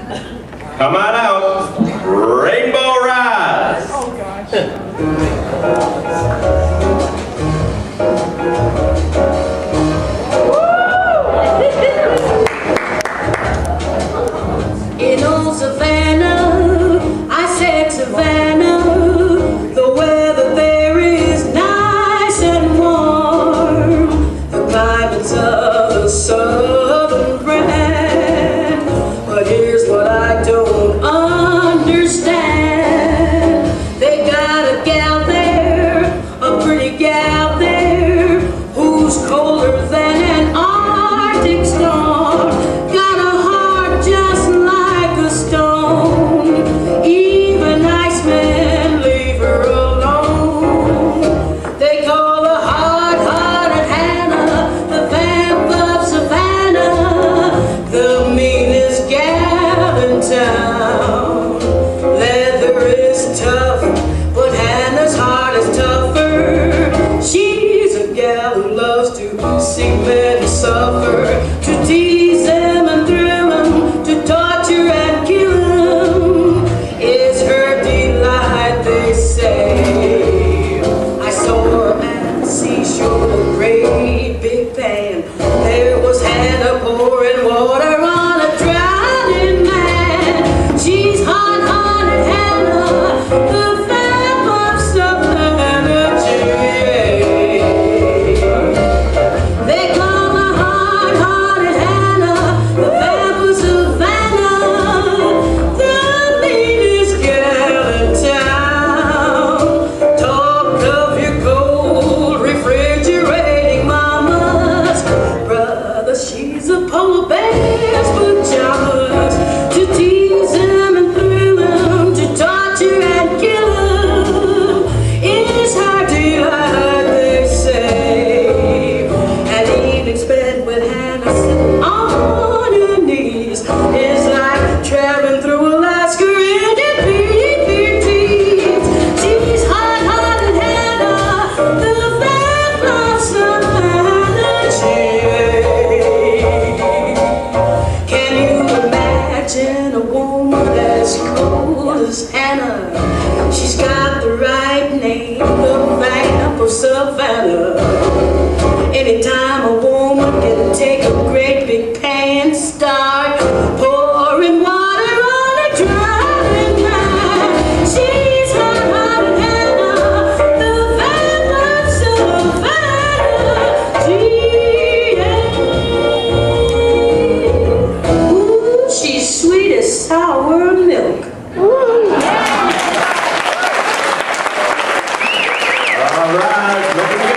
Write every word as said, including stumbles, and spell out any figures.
Come on out, Rainbow Roz. Oh gosh. In old Savannah, I said Savannah, the weather there is nice and warm. The climate's of the southern brand, but here's what I don't understand. They got a gal there, a pretty gal there, who's colder than an Arctic storm. Got a heart just like a stone. Even Icemen leave her alone. They call her hard-hearted Hannah, the vamp of Savannah, the meanest gal in town. Leather is tough, but Hannah's heart is tougher. She's a gal who loves to see men suffer, to tease them and thrill them, to torture and kill them is her delight, they say. I saw her at the seashore, a great big pan. There was Hannah pouring water on a drowning man. She's hard-hearted Hannah, the vamp of Savannah, they call her hard-hearted Hannah, the vamp of Savannah, the meanest gal in town. Talk of your cold, refrigerating mamas, brother, she's a polar bear's pajamas, to tease him and thrill him, to torture and kill him is her delight, they say. An evening spent with Hannah sitting on her knees is like traveling through Alaska in defeat. She's hard-hearted Hannah, the vamp of Savannah. Can you imagine a woman as cold as Hannah? She's got the right name, the vamp of Savannah. Anytime a woman can take a great big pan, start pouring water on a drowning man. She's hard-hearted Hannah, the vamp of Savannah. Ooh, she's sweet as sour milk. All right,